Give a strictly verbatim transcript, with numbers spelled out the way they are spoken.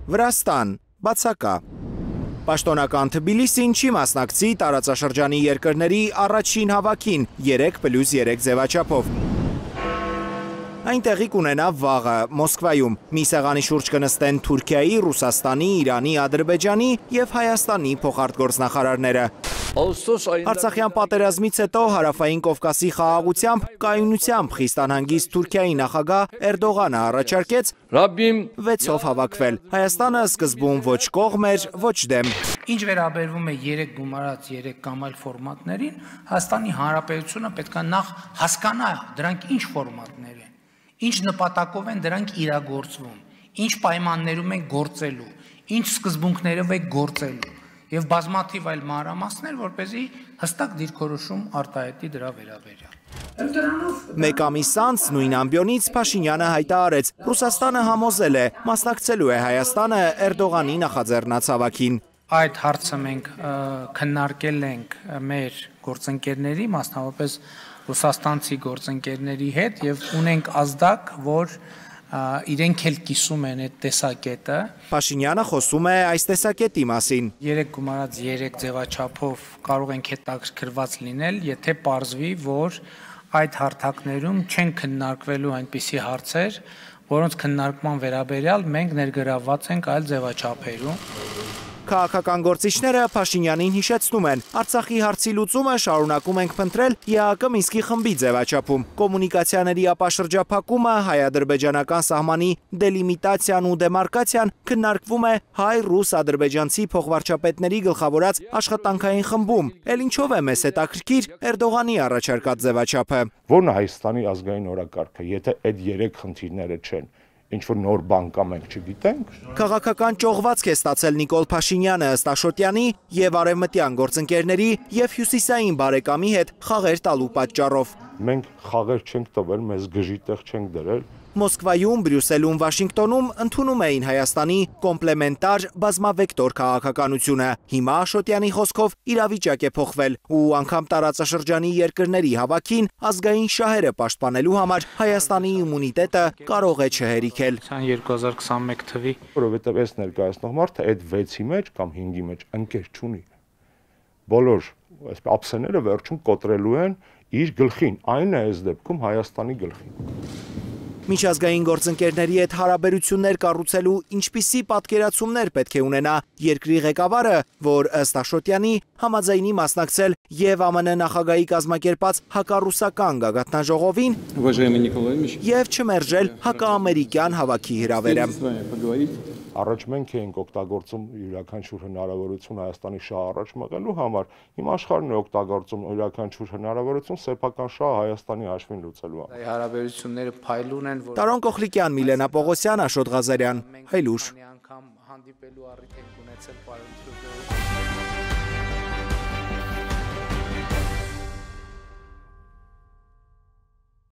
Վրաստան, բացակա։ Պաշտոնական Թբիլիսին չի մասնակցի տարածաշրջանի երկրների առաջին հավաքին երեք պլյուս երեք ձևաչափով։ Այն տեղի կունենա վաղը Մոսկվայում։ Մի սեղանի շուրջ կնստեն Թուրքիայի, Ռուսաստանի, Իրանի, Ադրբեջանի և Հայաստանի փոխարտգործնախարարները։ Արցախյան պատերազմից հետո Հարավային Կովկասի խաղաղությամբ, կայունությամբ խիստ անհանգիստ Թուրքիայի նախագահ Էրդողանը առաջարկեց վեցով հավաքվել։ Հայաստանը սկզբում ոչ կողմ էր, ոչ դեմ։ Ինչ վերաբերվում է երեք գումարած երեք կամ այլ ֆորմատներին, Հայաստանի Հանրապետությունը պետք է նախ հասկանա դրանք ինչ ֆորմատներ են, ինչ նպատակով են դրանք իրագործվում, ինչ պայմաններում են գործելու, ինչ սկզբունքներով է գործելու և բազմաթիվ այլ մանրամասներ, որպեսզի հստակ դիրքորոշում արտահայտի դրա վերաբերյալ։ Մեկ ամիս անց նույն ամբիոնից Փաշինյանը հայտարարեց, Ռուսաստանը համոզել է, մասնակցելու է Հայաստանը Էրդողանի նախաձեռնած հավաքին։ Այդ հարցը մենք քննարկել ենք մեր գործընկերների, մասնավորապես ռուսաստանցի գործընկերների հետ և ունենք ազդակ, որ իրենք էլ կիսում են այդ տեսակետը։ Փաշինյանը խոսում է այս տեսակետի մասին։ Երեք գումարած երեք ձևաչափով կարող ենք հետաքրքրված լինել, եթե պարզվի, որ այդ հարթակներում չեն քննարկվելու այնպիսի հարցեր, որոնց քննարկման վերաբերյալ մենք ներգրավված ենք այլ ձևաչափերում։ Քաղաքական գործիչները Փաշինյանին հիշեցնում են, Արցախի հարցի լուծումը շարունակում ենք փնտրել ԵԱՀԿ Մինսկի խմբի ձևաչափում։ Կոմունիկացիաների ապաշրջափակումը, հայ-ադրբեջանական սահմանի դելիմիտացիան ու դեմարկացիան քննարկվում է հայ-ռուս-ադրբեջանցի փոխվարչապետների գլխավորած աշխատանքային խմբում։ Էլ ինչով է մեզ հետաքրքիր Էրդողանի առաջարկած ձևաչափը։ Որն է Հայաստանի ազգային օրակարգը, եթե այդ երեք խնդիրները չեն։ Ինչ-որ նոր բան կա մենք չգիտենք։ Քաղաքական ճողվածք է ստացել Նիկոլ Փաշինյանը ըստ Աշոտյանի և արևմտյան գործընկերների և հյուսիսային բարեկամի հետ խաղեր տալու պատճառով։ Մենք խաղեր չենք տվել, մեզ գժի տեղ չենք դրել։ Մոսկվայում, Բրյուսելում, Վաշինգտոնում ընդունում էին Հայաստանի կոմպլեմենտար բազմավեկտոր քաղաքականությունը։ Հիմա Աշոտյանի խոսքով իրավիճակ է փոխվել ու անգամ տարածաշրջանի երկրների հավաքին ազգային շահերը պաշտպանելու համար Հայաստանի իմունիտետը կարող է չհերիքել։ երկու հազար քսանմեկ թվականի Որովհետև այս ներկայացնող մարդը այդ վեցի մեջ կամ հինգի մեջ ընկեր չունի։ Բոլոր ափսեները վերջում կոտրելու են իր գլխին, այն է այս դեպքում Հայաստանի գլխին։ Միջազգային գործընկերների հետ հարաբերություններ կառուցելու ինչպիսի պատկերացումներ պետք է ունենա երկրի ղեկավարը, որ ըստ Աշոտյանի համաձայնի մասնակցել և ԱՄՆ նախագահի կազմակերպած հակառուսական գագաթնաժողովին և չմերժել հակաամերիկյան հավաքի հրավերը։ Առաջ մենք էինք օգտագործում յուրաքանչյուր հնարավորություն Հայաստանի շահ առաջ մղելու համար, հիմա աշխարհն է օգտագործում յուրաքանչյուր հնարավորություն սեփական շահ Հայաստանի հաշվին լուծելու համար։ Հարաբերությունները փայլուն են, որ Տարոն Կոխլիկյան, Միլենա Պողոսյան, Աշոտ Ղազարյան, Հայլուր։